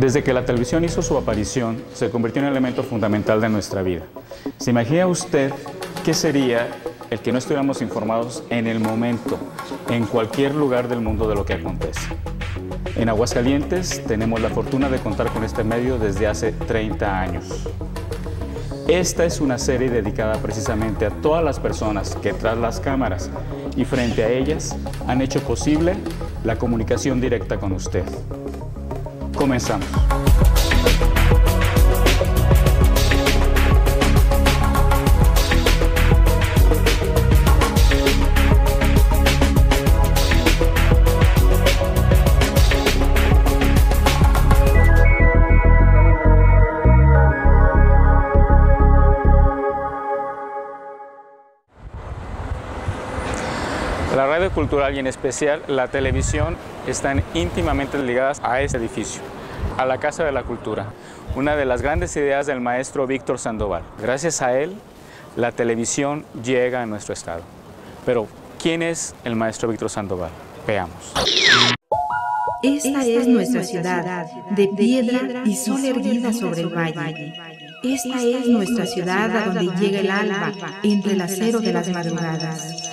Desde que la televisión hizo su aparición, se convirtió en un elemento fundamental de nuestra vida. ¿Se imagina usted qué sería el que no estuviéramos informados en el momento, en cualquier lugar del mundo de lo que acontece? En Aguascalientes tenemos la fortuna de contar con este medio desde hace 30 años. Esta es una serie dedicada precisamente a todas las personas que tras las cámaras y frente a ellas han hecho posible la comunicación directa con usted. Comenzamos. La radio cultural y en especial la televisión están íntimamente ligadas a este edificio, a la Casa de la Cultura, una de las grandes ideas del maestro Víctor Sandoval. Gracias a él, la televisión llega a nuestro estado. Pero, ¿quién es el maestro Víctor Sandoval? Veamos. Esta es nuestra ciudad, de piedra y sol erguida sobre el valle. Esta es nuestra ciudad a donde llega el alba, entre el acero de las madrugadas.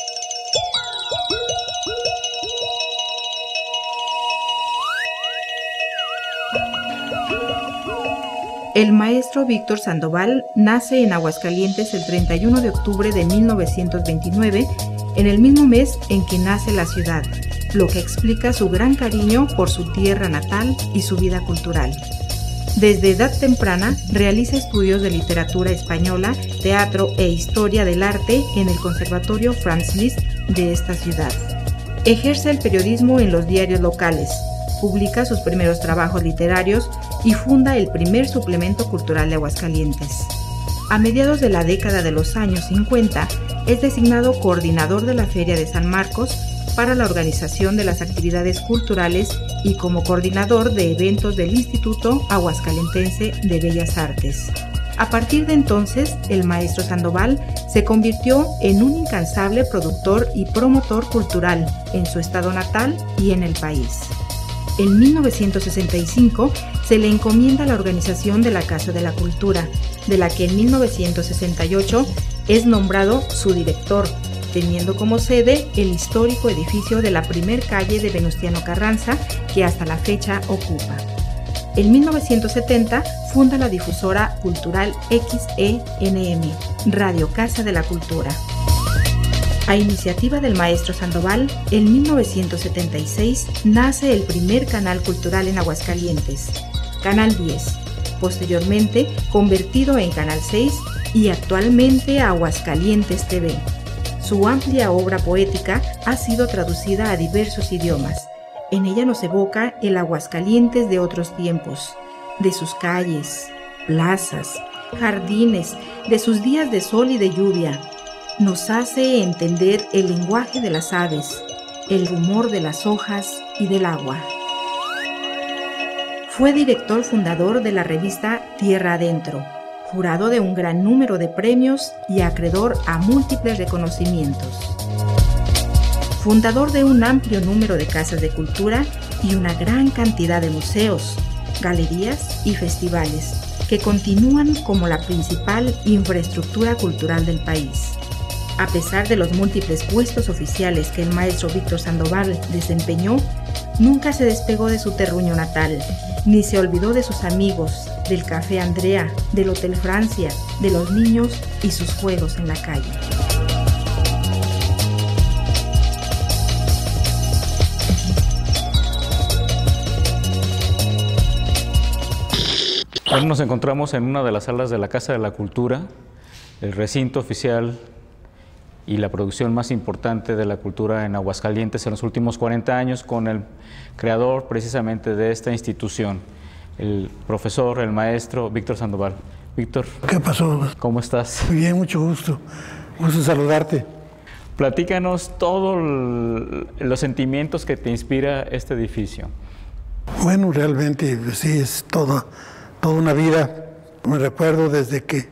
El maestro Víctor Sandoval nace en Aguascalientes el 31 de octubre de 1929, en el mismo mes en que nace la ciudad, lo que explica su gran cariño por su tierra natal y su vida cultural. Desde edad temprana realiza estudios de literatura española, teatro e historia del arte en el Conservatorio Franz Liszt de esta ciudad. Ejerce el periodismo en los diarios locales, publica sus primeros trabajos literarios y funda el primer suplemento cultural de Aguascalientes. A mediados de la década de los años 50, es designado coordinador de la Feria de San Marcos para la organización de las actividades culturales y como coordinador de eventos del Instituto Aguascalentense de Bellas Artes. A partir de entonces, el maestro Sandoval se convirtió en un incansable productor y promotor cultural en su estado natal y en el país. En 1965 se le encomienda la organización de la Casa de la Cultura, de la que en 1968 es nombrado su director, teniendo como sede el histórico edificio de la primer calle de Venustiano Carranza, que hasta la fecha ocupa. En 1970 funda la difusora cultural XENM, Radio Casa de la Cultura. A iniciativa del maestro Sandoval, en 1976 nace el primer canal cultural en Aguascalientes, Canal 10, posteriormente convertido en Canal 6 y actualmente Aguascalientes TV. Su amplia obra poética ha sido traducida a diversos idiomas. En ella nos evoca el Aguascalientes de otros tiempos, de sus calles, plazas, jardines, de sus días de sol y de lluvia. Nos hace entender el lenguaje de las aves, el rumor de las hojas y del agua. Fue director fundador de la revista Tierra Adentro, jurado de un gran número de premios y acreedor a múltiples reconocimientos. Fundador de un amplio número de casas de cultura y una gran cantidad de museos, galerías y festivales, que continúan como la principal infraestructura cultural del país. A pesar de los múltiples puestos oficiales que el maestro Víctor Sandoval desempeñó, nunca se despegó de su terruño natal, ni se olvidó de sus amigos, del Café Andrea, del Hotel Francia, de los niños y sus juegos en la calle. Hoy nos encontramos en una de las salas de la Casa de la Cultura, el recinto oficial y la producción más importante de la cultura en Aguascalientes en los últimos 40 años, con el creador precisamente de esta institución, el profesor, el maestro Víctor Sandoval. Víctor. ¿Qué pasó? ¿Cómo estás? Muy bien, mucho gusto. Gusto saludarte. Platícanos todos los sentimientos que te inspira este edificio. Bueno, realmente sí, es toda una vida. Me recuerdo desde que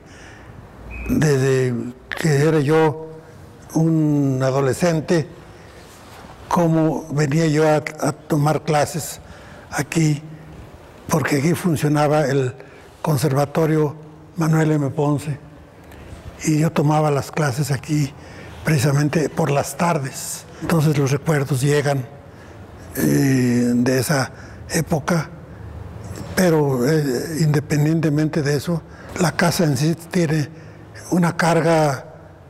era yo un adolescente, cómo venía yo a tomar clases aquí porque aquí funcionaba el Conservatorio Manuel M. Ponce, y yo tomaba las clases aquí precisamente por las tardes. Entonces los recuerdos llegan de esa época, pero independientemente de eso, la casa en sí tiene una carga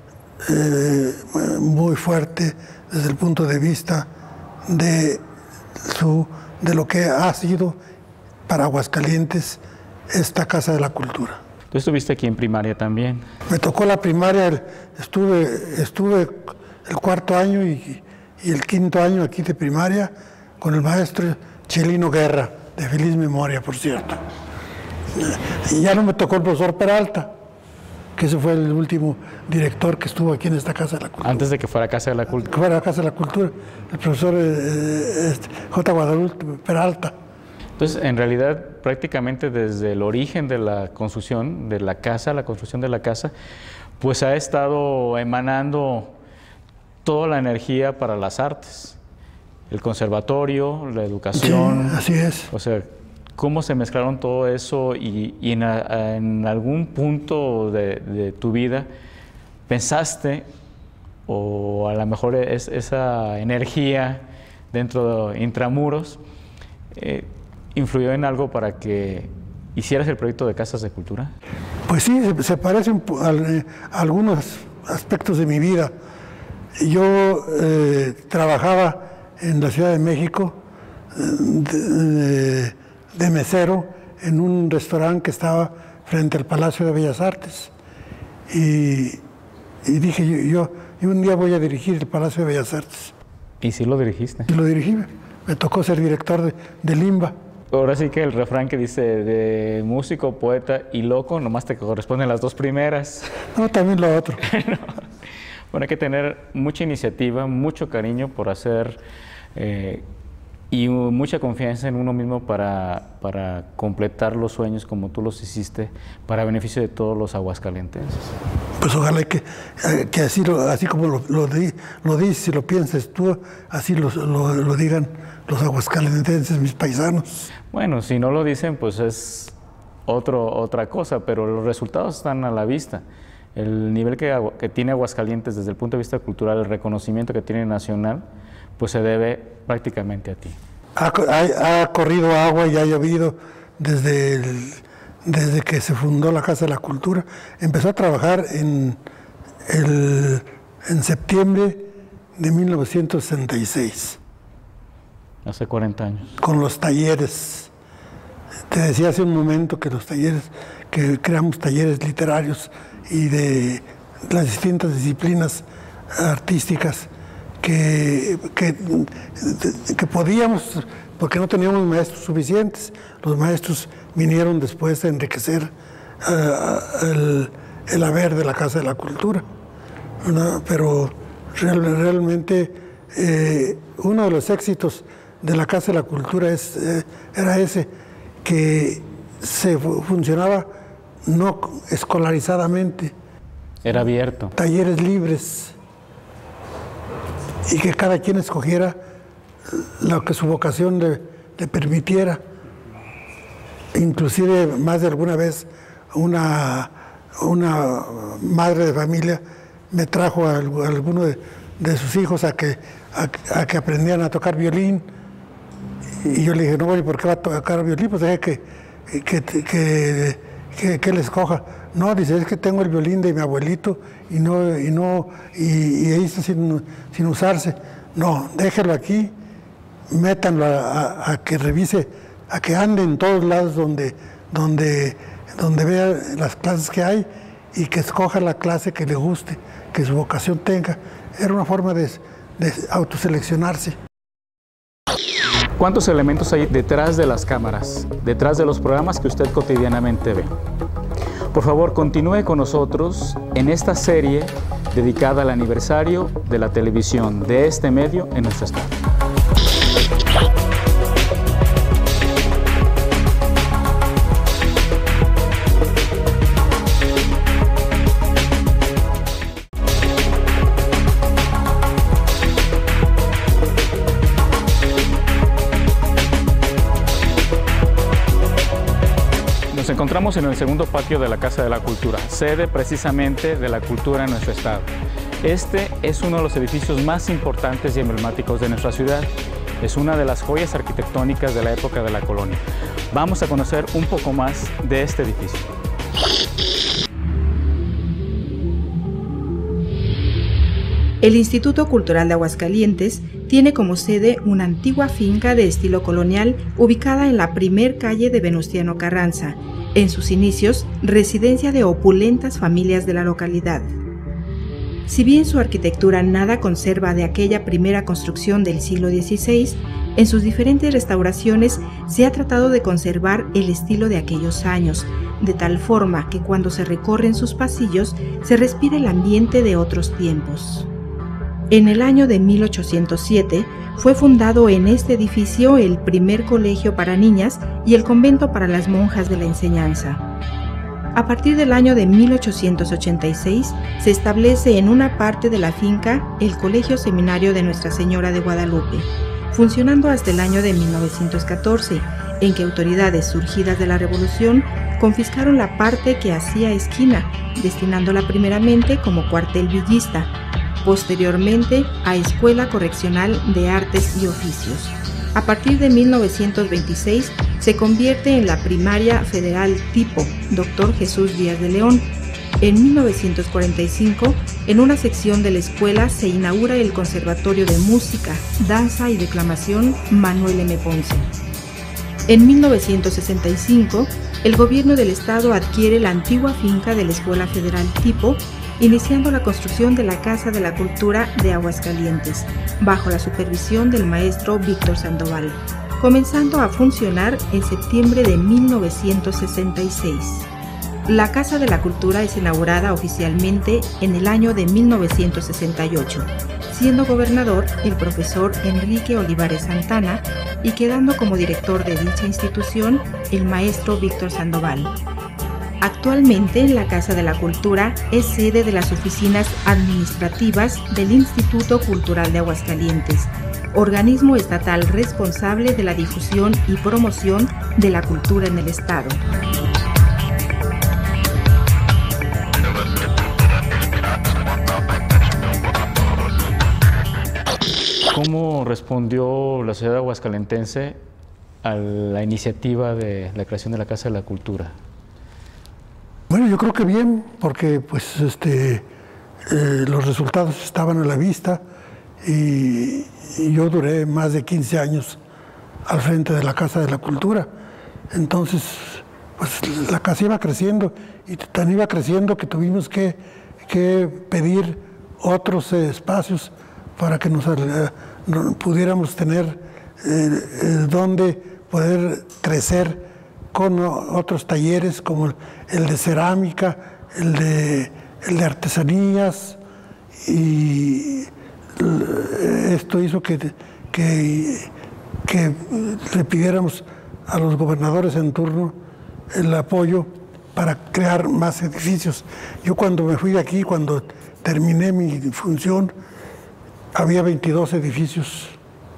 muy fuerte desde el punto de vista de lo que ha sido para Aguascalientes esta Casa de la Cultura. ¿Tú estuviste aquí en primaria también? Me tocó la primaria, estuve el cuarto año y el quinto año aquí de primaria con el maestro Chelino Guerra, de feliz memoria, por cierto. Y ya no me tocó el profesor Peralta, que ese fue el último director que estuvo aquí en esta Casa de la Cultura. Antes de que fuera Casa de la Cultura. Que fuera Casa de la Cultura, el profesor J. Guadalupe Peralta. Entonces, en realidad, prácticamente desde el origen de la construcción de la casa, la construcción de la casa, pues ha estado emanando toda la energía para las artes. El conservatorio, la educación. Sí, así es. O sea, cómo se mezclaron todo eso y en algún punto de tu vida pensaste, o a lo mejor esa energía dentro de Intramuros, ¿influyó en algo para que hicieras el proyecto de Casas de Cultura? Pues sí, se parecen a algunos aspectos de mi vida. Yo trabajaba en la Ciudad de México de mesero en un restaurante que estaba frente al Palacio de Bellas Artes. Y dije, yo un día voy a dirigir el Palacio de Bellas Artes. ¿Y sí lo dirigiste? Y lo dirigí. Me tocó ser director de Limba. Ahora sí que el refrán que dice de músico, poeta y loco, nomás te corresponden las dos primeras. No, también lo otro. No. Bueno, hay que tener mucha iniciativa, mucho cariño por hacer y mucha confianza en uno mismo para completar los sueños como tú los hiciste, para beneficio de todos los aguascalentenses. Pues ojalá que así como lo dices y lo piensas tú, así lo digan los aguascalentenses, mis paisanos. Bueno, si no lo dicen, pues es otra cosa, pero los resultados están a la vista. El nivel que tiene Aguascalientes desde el punto de vista cultural, el reconocimiento que tiene nacional, pues se debe prácticamente a ti. Ha corrido agua y ha llovido desde que se fundó la Casa de la Cultura. Empezó a trabajar en septiembre de 1966. Hace 40 años. Con los talleres. Te decía hace un momento que los talleres, que creamos talleres literarios y de las distintas disciplinas artísticas que podíamos, porque no teníamos maestros suficientes. Los maestros vinieron después a enriquecer el haber de la Casa de la Cultura, ¿no? Pero realmente uno de los éxitos de la Casa de la Cultura era ese, que se funcionaba no escolarizadamente. Era abierto. Talleres libres. Y que cada quien escogiera lo que su vocación le permitiera. Inclusive más de alguna vez una madre de familia me trajo a alguno de sus hijos a que aprendieran a tocar violín. Y yo le dije, no, ¿por qué va a tocar violín? Pues deje que él escoja. No, dice, es que tengo el violín de mi abuelito y ahí está sin usarse. No, déjelo aquí, métanlo a que revise, a que ande en todos lados donde vea las clases que hay y que escoja la clase que le guste, que su vocación tenga. Era una forma de autoseleccionarse. ¿Cuántos elementos hay detrás de las cámaras, detrás de los programas que usted cotidianamente ve? Por favor, continúe con nosotros en esta serie dedicada al aniversario de la televisión de este medio en nuestro estado. encontramos en el segundo patio de la Casa de la Cultura, sede precisamente de la cultura en nuestro estado. Este es uno de los edificios más importantes y emblemáticos de nuestra ciudad. Es una de las joyas arquitectónicas de la época de la colonia. Vamos a conocer un poco más de este edificio. El Instituto Cultural de Aguascalientes tiene como sede una antigua finca de estilo colonial ubicada en la primer calle de Venustiano Carranza, en sus inicios residencia de opulentas familias de la localidad. Si bien su arquitectura nada conserva de aquella primera construcción del siglo XVI, en sus diferentes restauraciones se ha tratado de conservar el estilo de aquellos años, de tal forma que cuando se recorren sus pasillos se respira el ambiente de otros tiempos. En el año de 1807 fue fundado en este edificio el primer colegio para niñas y el convento para las monjas de la enseñanza. A partir del año de 1886 se establece en una parte de la finca el Colegio Seminario de Nuestra Señora de Guadalupe, funcionando hasta el año de 1914, en que autoridades surgidas de la Revolución confiscaron la parte que hacía esquina, destinándola primeramente como cuartel villista, posteriormente a Escuela Correccional de Artes y Oficios. A partir de 1926 se convierte en la Primaria Federal Tipo Dr. Jesús Díaz de León. En 1945, en una sección de la escuela se inaugura el Conservatorio de Música, Danza y Declamación Manuel M. Ponce. En 1965, el gobierno del estado adquiere la antigua finca de la Escuela Federal Tipo, iniciando la construcción de la Casa de la Cultura de Aguascalientes, bajo la supervisión del maestro Víctor Sandoval, comenzando a funcionar en septiembre de 1966. La Casa de la Cultura es inaugurada oficialmente en el año de 1968, siendo gobernador el profesor Enrique Olivares Santana y quedando como director de dicha institución el maestro Víctor Sandoval. Actualmente, la Casa de la Cultura es sede de las oficinas administrativas del Instituto Cultural de Aguascalientes, organismo estatal responsable de la difusión y promoción de la cultura en el estado. ¿Cómo respondió la sociedad aguascalentense a la iniciativa de la creación de la Casa de la Cultura? Bueno, yo creo que bien, porque pues los resultados estaban a la vista y yo duré más de 15 años al frente de la Casa de la Cultura. Entonces, pues la casa iba creciendo y tan iba creciendo que tuvimos que pedir otros espacios para que pudiéramos tener donde poder crecer con otros talleres como el de cerámica, el de artesanías, y esto hizo que le pidiéramos a los gobernadores en turno el apoyo para crear más edificios. Yo cuando me fui de aquí, cuando terminé mi función, había 22 edificios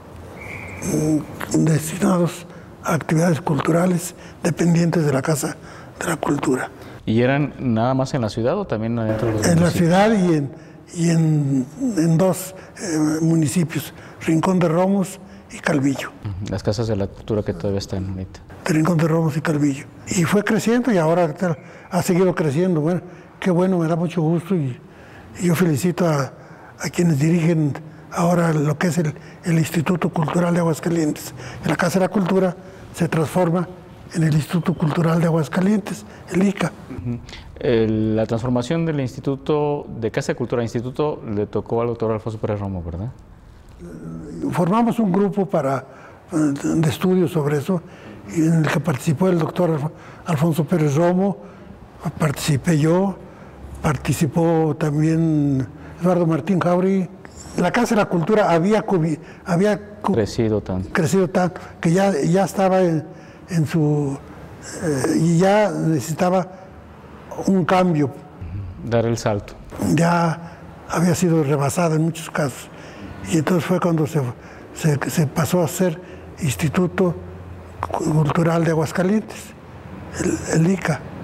destinados a actividades culturales dependientes de la Casa de la Cultura. ¿Y eran nada más en la ciudad o también dentro de los municipios? En la ciudad y en dos municipios, Rincón de Romos y Calvillo. Las casas de la cultura que todavía están ahorita. De Rincón de Romos y Calvillo. Y fue creciendo y ahora ha seguido creciendo. Bueno, qué bueno, me da mucho gusto y yo felicito a quienes dirigen ahora lo que es el Instituto Cultural de Aguascalientes. En la Casa de la Cultura se transforma en el Instituto Cultural de Aguascalientes, el ICA. La transformación del Instituto, de Casa de Cultura a Instituto, le tocó al doctor Alfonso Pérez Romo, ¿verdad? Formamos un grupo de estudios sobre eso, en el que participó el doctor Alfonso Pérez Romo, participé yo, participó también Eduardo Martín Jauregui. La Casa de la Cultura había crecido tanto que ya estaba en su... y ya necesitaba un cambio. Dar el salto. Ya había sido rebasada en muchos casos. Y entonces fue cuando se pasó a ser Instituto Cultural de Aguascalientes, el ICA.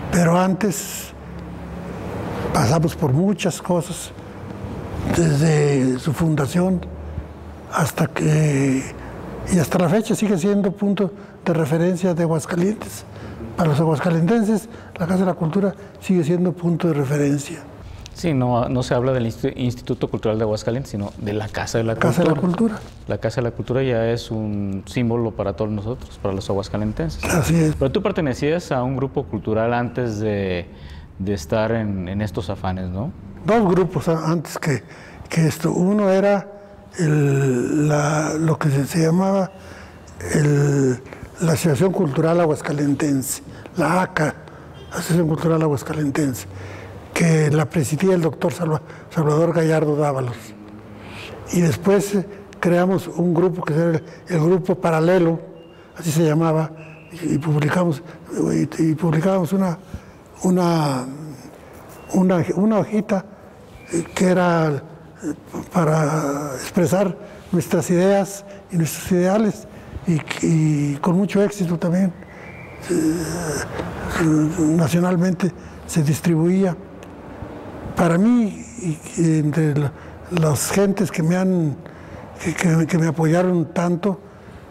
Pero antes pasamos por muchas cosas, desde su fundación y hasta la fecha sigue siendo punto de referencia de Aguascalientes. Para los aguascalentenses, la Casa de la Cultura sigue siendo punto de referencia. Sí, no se habla del Instituto Cultural de Aguascalientes, sino de la Casa de la Cultura. Casa de la Cultura. La Casa de la Cultura ya es un símbolo para todos nosotros, para los aguascalentenses. Así es. Pero tú pertenecías a un grupo cultural antes de estar en estos afanes, ¿no? Dos grupos antes que esto. Uno era lo que se llamaba la Asociación Cultural Aguascalentense, la ACA, Asociación Cultural Aguascalentense, que la presidía el doctor Salvador Gallardo Dávalos. Y después creamos un grupo que era el Grupo Paralelo, así se llamaba, y publicábamos una hojita que era para expresar nuestras ideas y nuestros ideales, y con mucho éxito también. Nacionalmente se distribuía. Para mí, entre las gentes que me apoyaron tanto,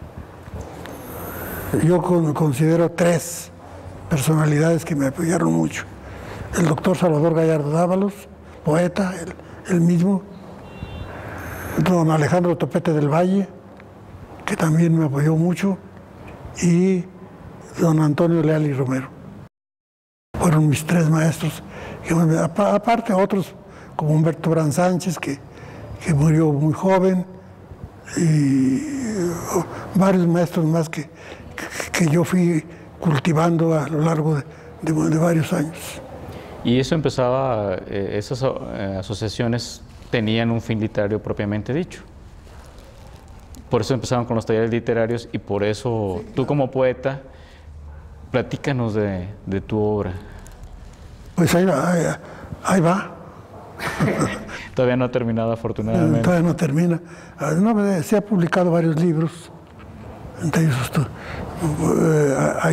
yo considero tres personalidades que me apoyaron mucho. El doctor Salvador Gallardo Dávalos, poeta, él mismo. Don Alejandro Topete del Valle, que también me apoyó mucho, y don Antonio Leal y Romero. Fueron mis tres maestros, aparte otros como Humberto Brand Sánchez, que murió muy joven, y varios maestros más que yo fui cultivando a lo largo de varios años. Y eso empezaba, esas asociaciones tenían un fin literario propiamente dicho. Por eso empezaron con los talleres literarios, y por eso tú como poeta, platícanos de tu obra. Pues ahí va. Todavía no ha terminado, afortunadamente. Todavía no termina. Se ha publicado varios libros. Entre ellos hay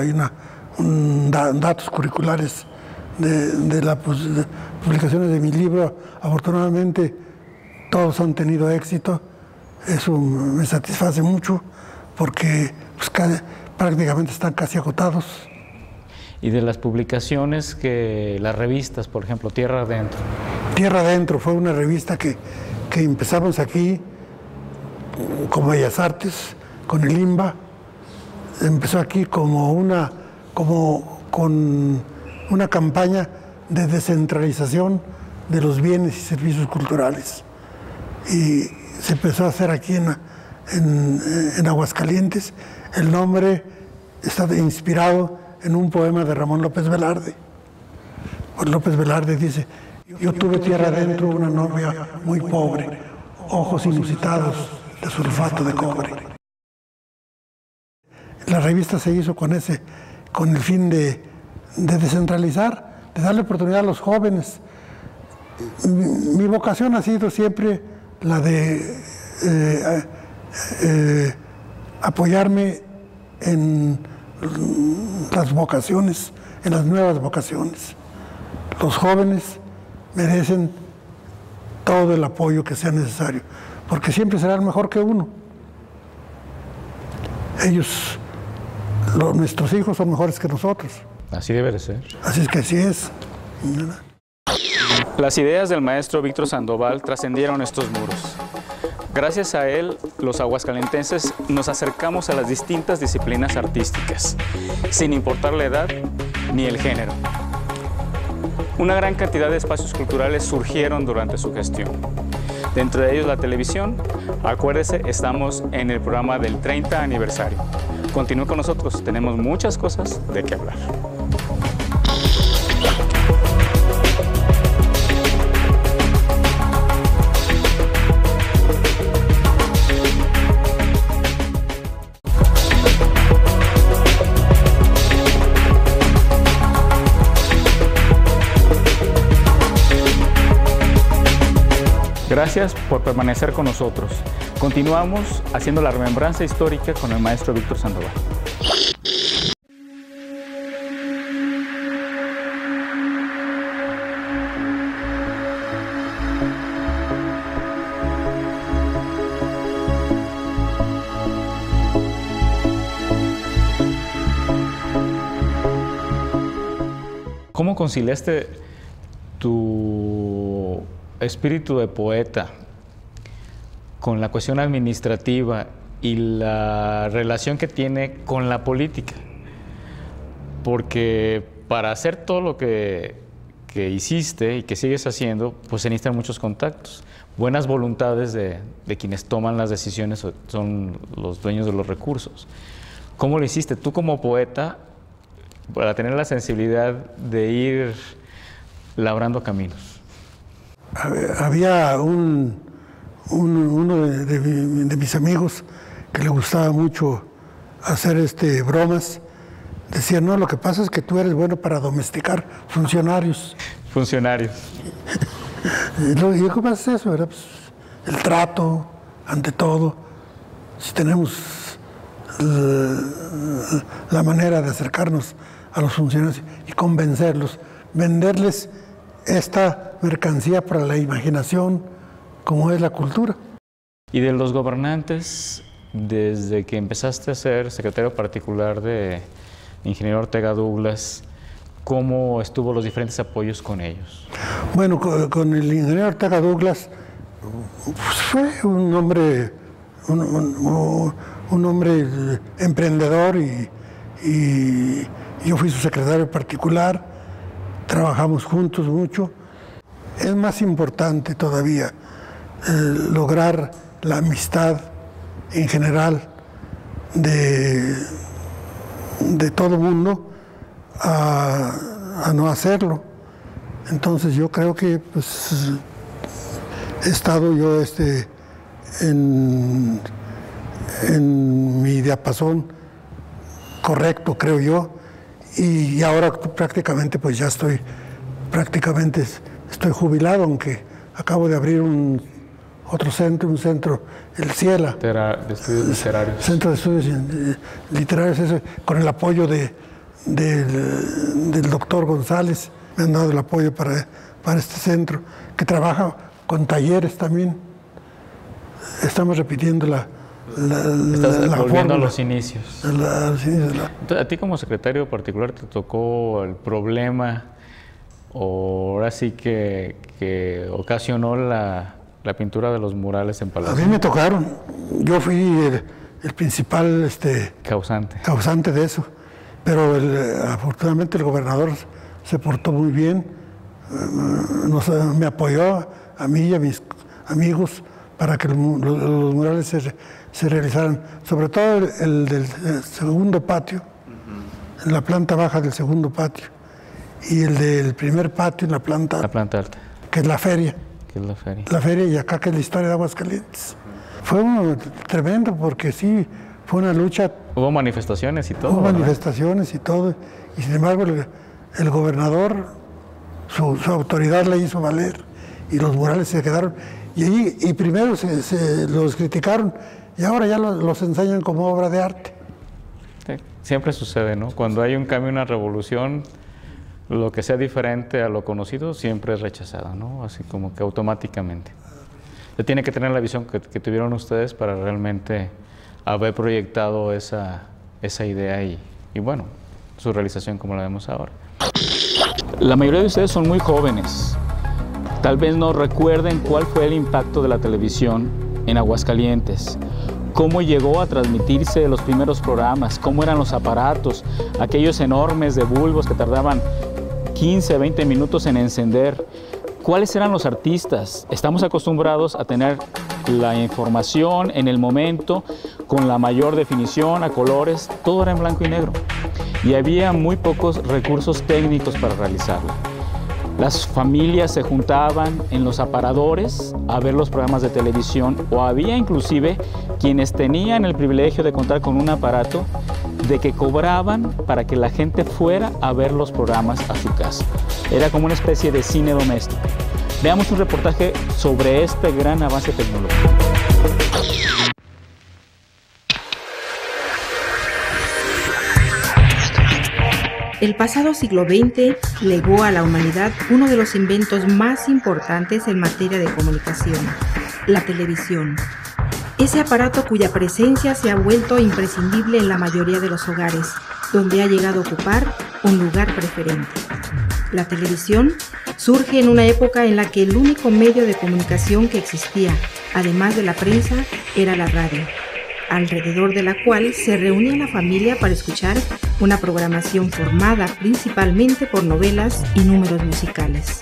datos curriculares de las publicaciones de mi libro. Afortunadamente todos han tenido éxito. Eso me satisface mucho porque pues, prácticamente están casi agotados. Y de las publicaciones, las revistas, por ejemplo, Tierra Adentro. Tierra Adentro fue una revista que empezamos aquí con Bellas Artes, con el IMBA. Empezó aquí con una campaña de descentralización de los bienes y servicios culturales. Y se empezó a hacer aquí en Aguascalientes. El nombre está inspirado en un poema de Ramón López Velarde. Pues López Velarde dice: yo tuve tierra adentro una novia muy pobre, ojos inusitados de sulfato de cobre. La revista se hizo con el fin de descentralizar, de darle oportunidad a los jóvenes. Mi vocación ha sido siempre la de apoyarme en las vocaciones, en las nuevas vocaciones. Los jóvenes merecen todo el apoyo que sea necesario, porque siempre serán mejor que uno. Nuestros hijos son mejores que nosotros. Así debe de ser. Así es que así es. Las ideas del maestro Víctor Sandoval trascendieron estos muros. Gracias a él, los aguascalentenses nos acercamos a las distintas disciplinas artísticas, sin importar la edad ni el género. Una gran cantidad de espacios culturales surgieron durante su gestión. Dentro de ellos la televisión. Acuérdese, estamos en el programa del 30 aniversario. Continúe con nosotros, tenemos muchas cosas de qué hablar. Gracias por permanecer con nosotros. Continuamos haciendo la remembranza histórica con el maestro Víctor Sandoval. conciliaste tu espíritu de poeta con la cuestión administrativa y la relación que tiene con la política? Porque para hacer todo lo que hiciste y que sigues haciendo, pues se necesitan muchos contactos, buenas voluntades de quienes toman las decisiones, son los dueños de los recursos. ¿Cómo lo hiciste tú como poeta para tener la sensibilidad de ir labrando caminos? Había uno de mis amigos que le gustaba mucho hacer bromas. Decía, no, lo que pasa es que tú eres bueno para domesticar funcionarios. Funcionarios. Y yo, ¿cómo es eso? Era pues, el trato, ante todo. Si tenemos la manera de acercarnos a los funcionarios y convencerlos, venderles esta mercancía para la imaginación, como es la cultura. Y de los gobernantes, desde que empezaste a ser secretario particular de ingeniero Ortega Douglas, ¿cómo estuvo los diferentes apoyos con ellos? Bueno, con el ingeniero Ortega Douglas, pues fue un hombre emprendedor y yo fui su secretario particular, trabajamos juntos mucho. Es más importante todavía lograr la amistad en general de todo mundo a no hacerlo. Entonces yo creo que pues, he estado yo en mi diapasón correcto, creo yo, y ahora prácticamente pues ya estoy jubilado, aunque acabo de abrir otro centro, el CIELA, de estudios literarios. Centro de Estudios Literarios, con el apoyo del doctor González. Me han dado el apoyo para este centro, que trabaja con talleres también. Estamos repitiendo la volviendo fórmula, a los inicios. Entonces, a ti como secretario particular te tocó el problema, o ahora sí que ocasionó la pintura de los murales en Palacio. A mí me tocaron. Yo fui el principal causante de eso. Pero afortunadamente el gobernador se portó muy bien. Me apoyó a mí y a mis amigos para que los murales se realizaran. Sobre todo el del segundo patio, en la planta baja del segundo patio. Y el del primer patio en la planta alta. Que es la feria. La feria Y acá que es la historia de Aguascalientes. Fue tremendo porque sí, fue una lucha. Hubo manifestaciones y todo. Hubo manifestaciones y todo. Y sin embargo el gobernador, su autoridad la hizo valer y los murales se quedaron. Y primero los criticaron y ahora ya los enseñan como obra de arte. Sí, siempre sucede, ¿no? Cuando hay un cambio, una revolución, lo que sea diferente a lo conocido siempre es rechazado, ¿no? Así como que automáticamente. Se tiene que tener la visión que tuvieron ustedes para realmente haber proyectado esa idea y bueno, su realización como la vemos ahora. La mayoría de ustedes son muy jóvenes. Tal vez no recuerden cuál fue el impacto de la televisión en Aguascalientes. Cómo llegó a transmitirse los primeros programas, cómo eran los aparatos, aquellos enormes de bulbos que tardaban 15, 20 minutos en encender. ¿Cuáles eran los artistas? Estamos acostumbrados a tener la información en el momento, con la mayor definición, a colores, todo era en blanco y negro. Y había muy pocos recursos técnicos para realizarla. Las familias se juntaban en los aparadores a ver los programas de televisión, o había inclusive quienes tenían el privilegio de contar con un aparato de que cobraban para que la gente fuera a ver los programas a su casa. Era como una especie de cine doméstico. Veamos un reportaje sobre este gran avance tecnológico. El pasado siglo XX legó a la humanidad uno de los inventos más importantes en materia de comunicación, la televisión. Ese aparato cuya presencia se ha vuelto imprescindible en la mayoría de los hogares, donde ha llegado a ocupar un lugar preferente. La televisión surge en una época en la que el único medio de comunicación que existía, además de la prensa, era la radio, alrededor de la cual se reunía la familia para escuchar una programación formada principalmente por novelas y números musicales.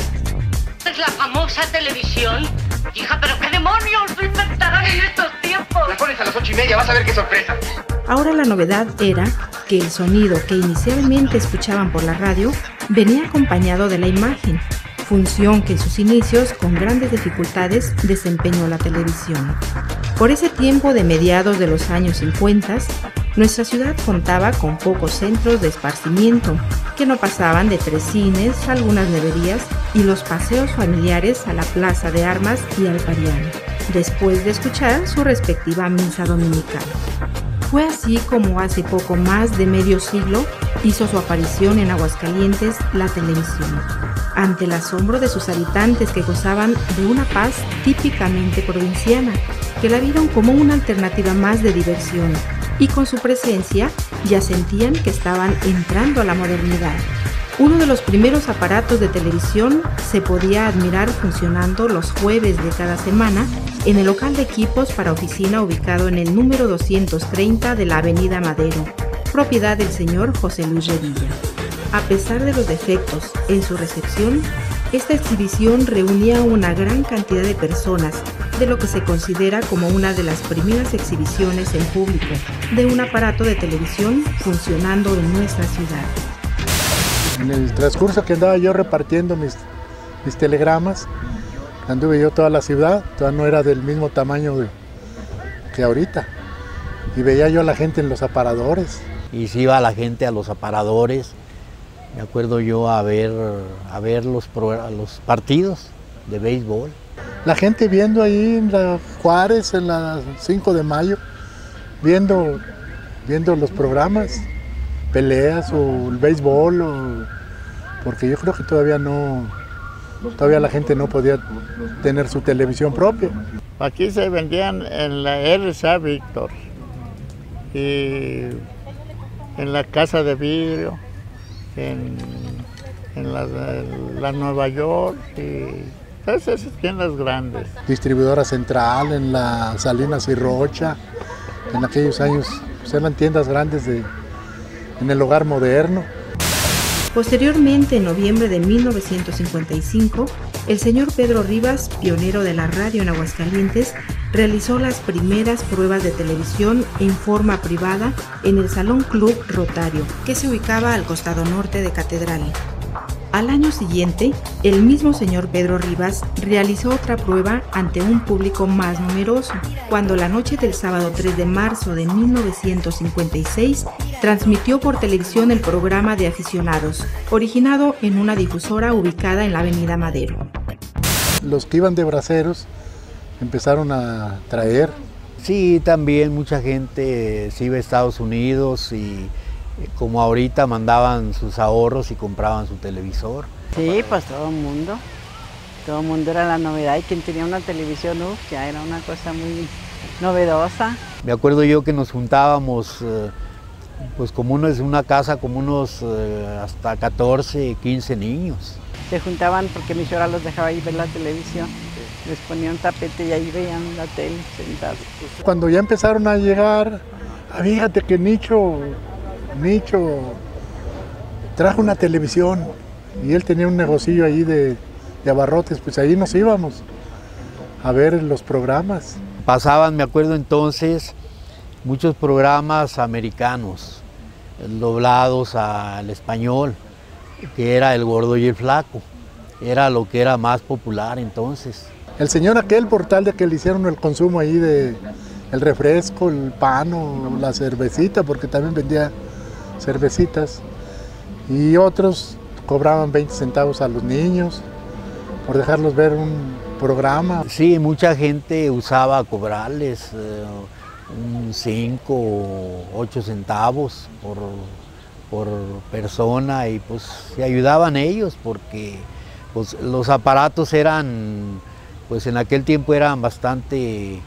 Es la famosa televisión. Hija, pero qué demonios lo inventarán en estos tiempos. La pones a las 8:30, vas a ver qué sorpresa. Ahora la novedad era que el sonido que inicialmente escuchaban por la radio venía acompañado de la imagen, función que en sus inicios con grandes dificultades desempeñó la televisión. Por ese tiempo de mediados de los años 50, nuestra ciudad contaba con pocos centros de esparcimiento, que no pasaban de 3 cines, algunas neverías y los paseos familiares a la Plaza de Armas y al Parián, después de escuchar su respectiva misa dominical. Fue así como hace poco más de medio siglo hizo su aparición en Aguascalientes la televisión, ante el asombro de sus habitantes que gozaban de una paz típicamente provinciana, que la vieron como una alternativa más de diversión, y con su presencia ya sentían que estaban entrando a la modernidad. Uno de los primeros aparatos de televisión se podía admirar funcionando los jueves de cada semana en el local de equipos para oficina ubicado en el número 230 de la Avenida Madero, propiedad del señor José Luis Revilla. A pesar de los defectos en su recepción, esta exhibición reunía a una gran cantidad de personas, de lo que se considera como una de las primeras exhibiciones en público de un aparato de televisión funcionando en nuestra ciudad. En el transcurso que andaba yo repartiendo mis telegramas, anduve yo toda la ciudad, todavía no era del mismo tamaño que ahorita. Y veía yo a la gente en los aparadores. Y se iba la gente a los aparadores, me acuerdo yo a ver los partidos de béisbol. La gente viendo ahí en la Juárez, en la 5 de mayo, viendo los programas, peleas o el béisbol, porque yo creo que todavía la gente no podía tener su televisión propia. Aquí se vendían en la RCA Víctor y en la Casa de Vidrio, en la Nueva York y todas esas tiendas grandes. Distribuidora Central, en la Salinas y Rocha, en aquellos años pues eran tiendas grandes en el hogar moderno. Posteriormente, en noviembre de 1955, el señor Pedro Rivas, pionero de la radio en Aguascalientes, realizó las primeras pruebas de televisión en forma privada en el Salón Club Rotario, que se ubicaba al costado norte de Catedral. Al año siguiente, el mismo señor Pedro Rivas realizó otra prueba ante un público más numeroso, cuando la noche del sábado 3 de marzo de 1956 transmitió por televisión el programa de aficionados, originado en una difusora ubicada en la Avenida Madero. Los que iban de braceros empezaron a traer. Sí, también mucha gente se iba a Estados Unidos y como ahorita mandaban sus ahorros y compraban su televisor. Sí, pues todo el mundo era la novedad y quien tenía una televisión, ya era una cosa muy novedosa. Me acuerdo yo que nos juntábamos, pues como una casa, como unos hasta 14, 15 niños. Se juntaban porque mi señora los dejaba ahí ver la televisión, les ponía un tapete y ahí veían la tele sentados. Cuando ya empezaron a llegar, fíjate que Nicho trajo una televisión y él tenía un negocillo ahí de abarrotes, pues ahí nos íbamos a ver los programas. Pasaban, me acuerdo entonces, muchos programas americanos, doblados al español, que era El Gordo y el Flaco, era lo que era más popular entonces. El señor aquel, por tal de que le hicieron el consumo ahí de el refresco, el pan o la cervecita, porque también vendía cervecitas, y otros cobraban 20 centavos a los niños por dejarlos ver un programa. Sí, mucha gente usaba cobrarles un 5 o 8 centavos por persona y pues se ayudaban ellos porque pues, los aparatos eran, pues en aquel tiempo eran bastante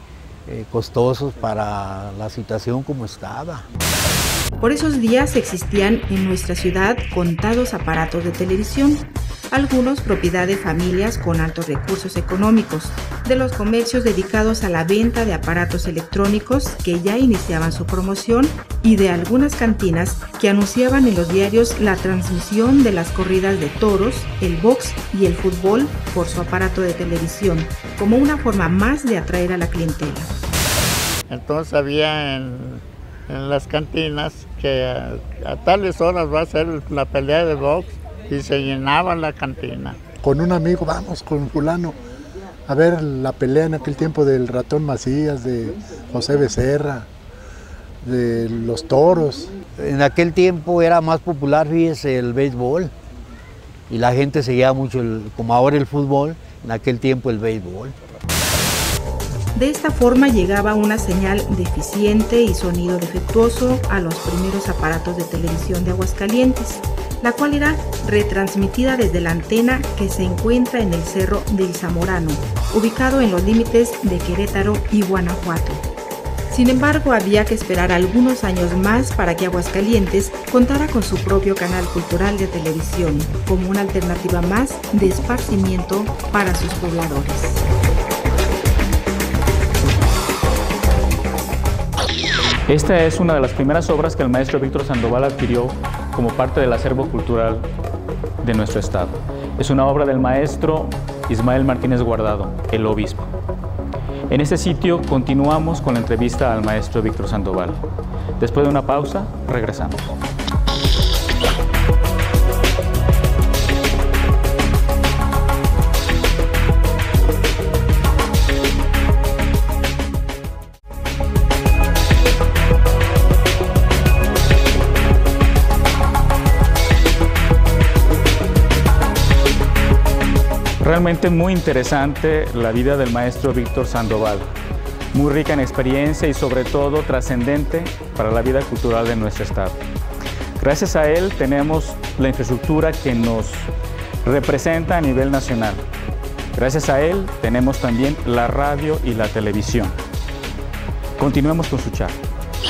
costosos para la situación como estaba. Por esos días existían en nuestra ciudad contados aparatos de televisión, algunos propiedad de familias con altos recursos económicos, de los comercios dedicados a la venta de aparatos electrónicos que ya iniciaban su promoción y de algunas cantinas que anunciaban en los diarios la transmisión de las corridas de toros, el box y el fútbol por su aparato de televisión, como una forma más de atraer a la clientela. Entonces había en las cantinas que a tales horas va a ser la pelea de box y se llenaba la cantina. Con un amigo vamos con fulano a ver la pelea en aquel tiempo del Ratón Macías, de José Becerra, de los toros. En aquel tiempo era más popular, fíjese, el béisbol y la gente seguía mucho, como ahora el fútbol, en aquel tiempo el béisbol. De esta forma llegaba una señal deficiente y sonido defectuoso a los primeros aparatos de televisión de Aguascalientes, la cual era retransmitida desde la antena que se encuentra en el Cerro del Zamorano, ubicado en los límites de Querétaro y Guanajuato. Sin embargo, había que esperar algunos años más para que Aguascalientes contara con su propio canal cultural de televisión, como una alternativa más de esparcimiento para sus pobladores. Esta es una de las primeras obras que el maestro Víctor Sandoval adquirió como parte del acervo cultural de nuestro estado. Es una obra del maestro Ismael Martínez Guardado, el obispo. En este sitio continuamos con la entrevista al maestro Víctor Sandoval. Después de una pausa, regresamos. Realmente muy interesante la vida del maestro Víctor Sandoval, muy rica en experiencia y sobre todo trascendente para la vida cultural de nuestro estado. Gracias a él tenemos la infraestructura que nos representa a nivel nacional. Gracias a él tenemos también la radio y la televisión. Continuemos con su charla.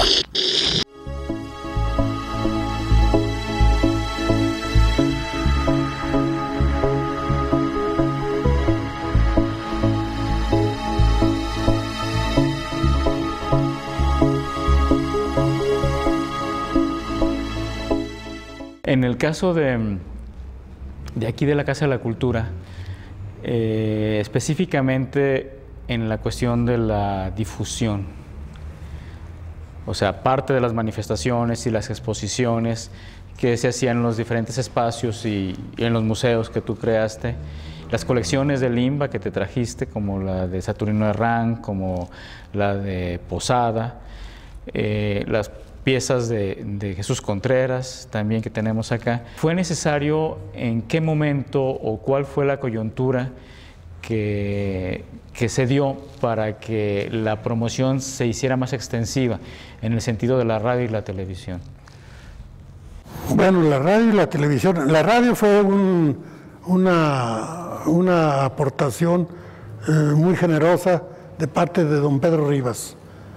En el caso de aquí de la Casa de la Cultura, específicamente en la cuestión de la difusión, o sea, parte de las manifestaciones y las exposiciones que se hacían en los diferentes espacios y en los museos que tú creaste, las colecciones de Limba que te trajiste, como la de Saturnino Herrán, como la de Posada, las piezas de Jesús Contreras también que tenemos acá. ¿Fue necesario en qué momento o cuál fue la coyuntura que se dio para que la promoción se hiciera más extensiva en el sentido de la radio y la televisión? Bueno, la radio y la televisión. La radio fue una aportación muy generosa de parte de don Pedro Rivas.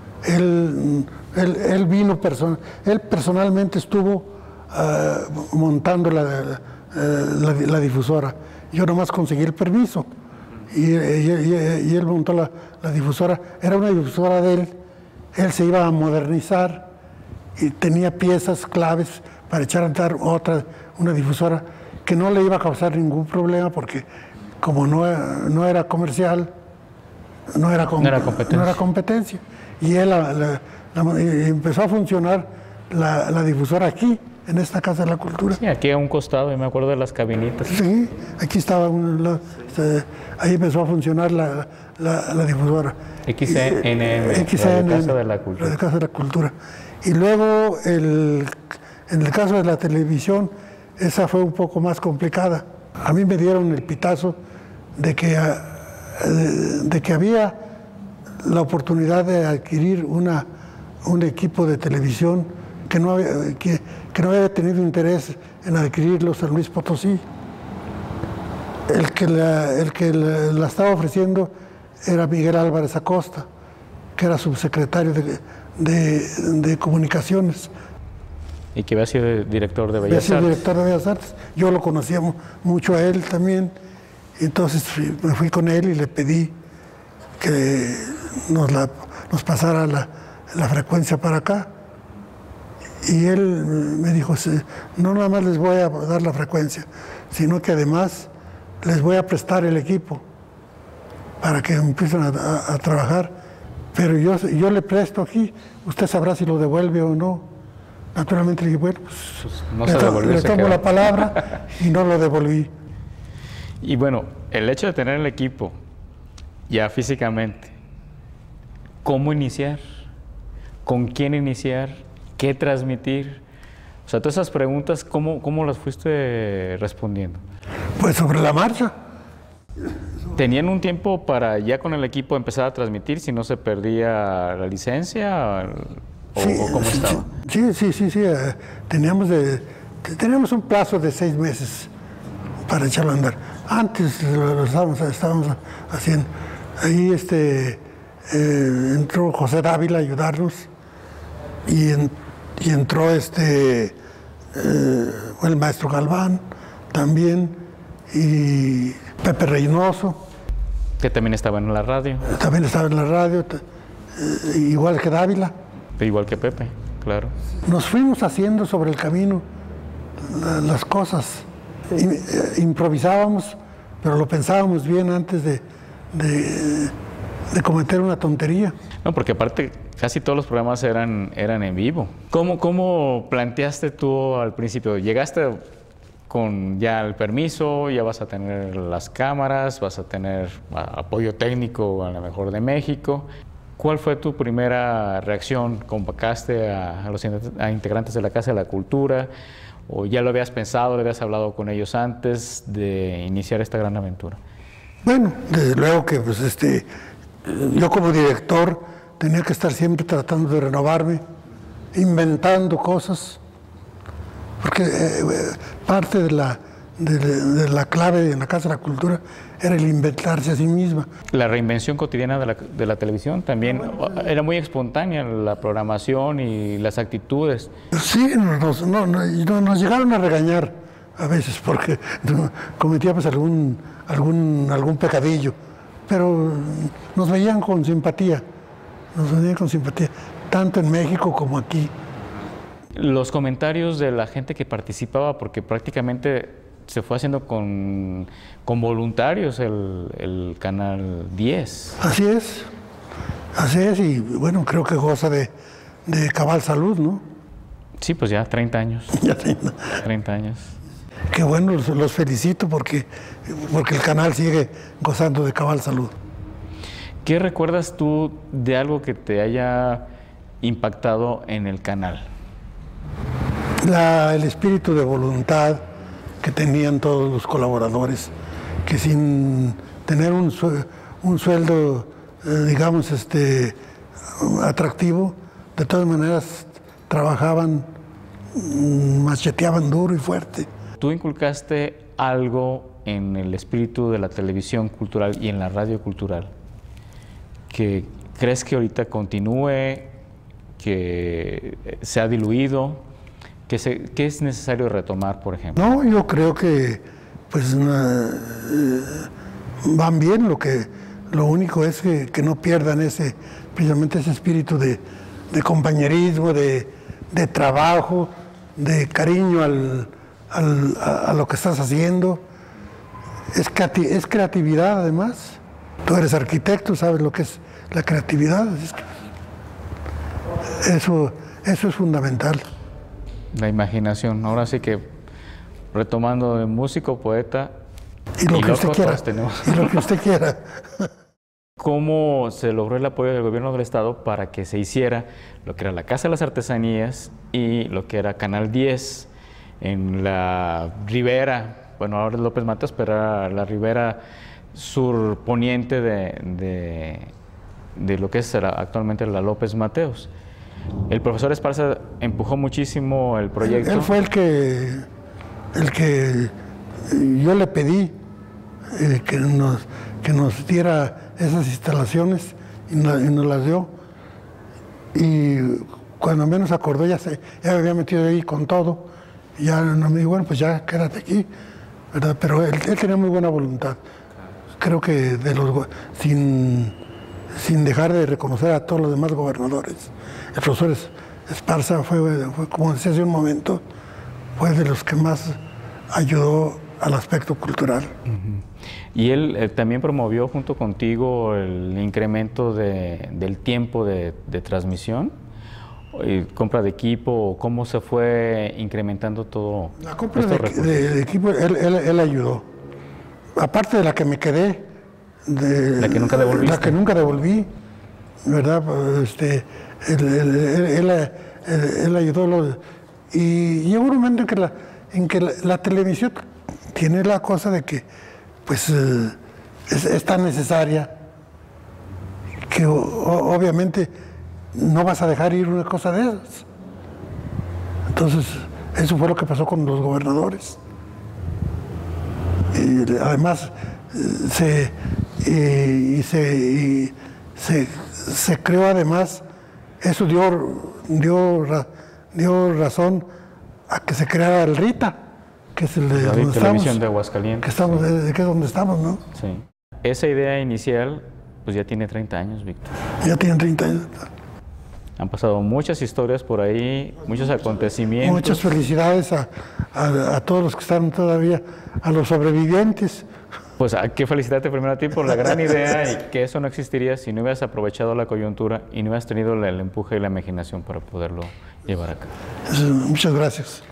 Él vino, él personalmente estuvo montando la difusora. Yo nomás conseguí el permiso y él montó la difusora. Era una difusora de él. Él se iba a modernizar y tenía piezas claves para echar a andar una difusora que no le iba a causar ningún problema porque como no era comercial, no era competencia. Y él empezó a funcionar la difusora aquí, en esta Casa de la Cultura. Sí, aquí a un costado, me acuerdo de las cabinitas. Sí, aquí estaba, ahí empezó a funcionar la difusora. XCN, Casa de la Cultura. La Casa de la Cultura. Y luego, en el caso de la televisión, esa fue un poco más complicada. A mí me dieron el pitazo de que había la oportunidad de adquirir un equipo de televisión que no había tenido interés en adquirirlo San Luis Potosí. El que la estaba ofreciendo era Miguel Álvarez Acosta, que era subsecretario de Comunicaciones. Y que había sido director de Bellas Artes. Había sido director de Bellas Artes. Yo lo conocía mucho a él también. Entonces me fui con él y le pedí que nos pasara la frecuencia para acá. Y él me dijo, no nada más les voy a dar la frecuencia, sino que además les voy a prestar el equipo para que empiecen a trabajar. Pero yo le presto aquí, usted sabrá si lo devuelve o no. Naturalmente le dije, bueno, pues no se devolvió, le tomo la palabra y no lo devolví. Y bueno, el hecho de tener el equipo ya físicamente, ¿cómo iniciar? ¿Con quién iniciar? ¿Qué transmitir? O sea, todas esas preguntas, ¿cómo las fuiste respondiendo? Pues sobre la marcha. ¿Tenían un tiempo para ya con el equipo empezar a transmitir si no se perdía la licencia? ¿O cómo estaba? Sí. Teníamos un plazo de 6 meses para echarlo a andar. Antes lo estábamos haciendo. Ahí entró José Dávila a ayudarnos y entró el maestro Galván también y Pepe Reynoso. Que también estaba en la radio. También estaba en la radio, igual que Dávila. Igual que Pepe, claro. Nos fuimos haciendo sobre el camino las cosas. Improvisábamos, pero lo pensábamos bien antes de cometer una tontería. No, porque aparte casi todos los programas eran en vivo. ¿Cómo planteaste tú al principio? ¿Llegaste con ya el permiso, ya vas a tener las cámaras, vas a tener apoyo técnico a lo mejor de México? ¿Cuál fue tu primera reacción? ¿Convocaste a los integrantes de la Casa de la Cultura? ¿O ya lo habías pensado, le habías hablado con ellos antes de iniciar esta gran aventura? Bueno, desde luego que pues, yo como director tenía que estar siempre tratando de renovarme, inventando cosas, porque parte de la clave en la Casa de la Cultura era el inventarse a sí misma. La reinvención cotidiana de la televisión también era muy espontánea, la programación y las actitudes. Sí, nos llegaron a regañar a veces porque cometíamos algún pecadillo, pero nos veían con simpatía, tanto en México como aquí. Los comentarios de la gente que participaba, porque prácticamente se fue haciendo con voluntarios el Canal 10. Así es, y bueno, creo que goza de cabal salud, ¿no? Sí, pues ya 30 años. Ya 30 años. Qué bueno, los felicito porque el canal sigue gozando de cabal salud. ¿Qué recuerdas tú de algo que te haya impactado en el canal? El espíritu de voluntad que tenían todos los colaboradores, que sin tener un sueldo, digamos, atractivo, de todas maneras trabajaban, macheteaban duro y fuerte. ¿Tú inculcaste algo en el espíritu de la televisión cultural y en la radio cultural que crees que ahorita continúe, que se ha diluido, que es necesario retomar, por ejemplo? No, yo creo que pues van bien, lo único es que no pierdan precisamente ese espíritu de compañerismo, de trabajo, de cariño a lo que estás haciendo. Es creatividad además. Tú eres arquitecto, sabes lo que es la creatividad. Eso es fundamental. La imaginación. Ahora sí que, retomando de músico, poeta y lo que usted quiera. Y lo que usted quiera. ¿Cómo se logró el apoyo del gobierno del estado para que se hiciera lo que era la Casa de las Artesanías y lo que era Canal 10 en la ribera? Bueno, ahora es López Mateos, pero era la ribera surponiente de lo que es actualmente la López Mateos. El profesor Esparza empujó muchísimo el proyecto. Él fue el que yo le pedí que nos diera esas instalaciones y nos las dio. y cuando menos acordó ya me había metido ahí con todo, y ya no me dijo, bueno, pues ya quédate aquí, ¿verdad? Pero él tenía muy buena voluntad. Creo que sin dejar de reconocer a todos los demás gobernadores. El profesor Esparza fue, como decía hace un momento, fue de los que más ayudó al aspecto cultural. Y él también promovió junto contigo el incremento del tiempo de transmisión, compra de equipo, ¿cómo se fue incrementando todo? La compra de equipo, él ayudó. Aparte de la que me quedé, la que nunca devolviste. La que nunca devolví, ¿verdad? Él ayudó. Y llegó un momento en que la televisión tiene la cosa de que pues es tan necesaria que obviamente no vas a dejar ir una cosa de esas. Entonces, eso fue lo que pasó con los gobernadores. Y además, se creó además, eso dio razón a que se creara el RITA, que es el de la donde televisión estamos, de Aguascalientes. que es donde estamos, ¿no? Sí. Esa idea inicial, pues ya tiene 30 años, Víctor. Ya tienen 30 años. Han pasado muchas historias por ahí, muchos acontecimientos. Muchas felicidades a todos los que están todavía, a los sobrevivientes. Pues hay que felicitarte primero a ti por la gran idea y que eso no existiría si no hubieras aprovechado la coyuntura y no hubieras tenido el empuje y la imaginación para poderlo llevar a cabo. Muchas gracias.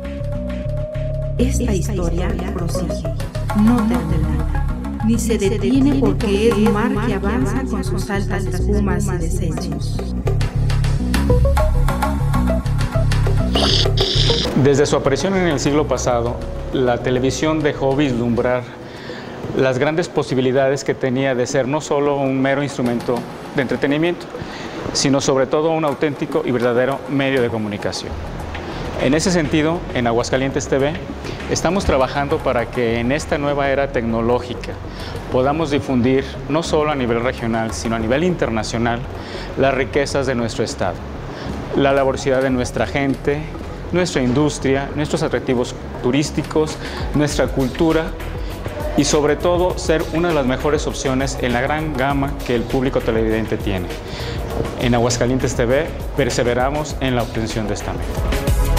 Esta historia prosigue, no termina, ni se detiene porque es mar que avanza con sus altas espumas y descensos. Desde su aparición en el siglo pasado, la televisión dejó vislumbrar las grandes posibilidades que tenía de ser no solo un mero instrumento de entretenimiento, sino sobre todo un auténtico y verdadero medio de comunicación. En ese sentido, en Aguascalientes TV, estamos trabajando para que en esta nueva era tecnológica podamos difundir no solo a nivel regional, sino a nivel internacional, las riquezas de nuestro estado, la laboriosidad de nuestra gente, nuestra industria, nuestros atractivos turísticos, nuestra cultura y sobre todo ser una de las mejores opciones en la gran gama que el público televidente tiene. En Aguascalientes TV perseveramos en la obtención de esta meta.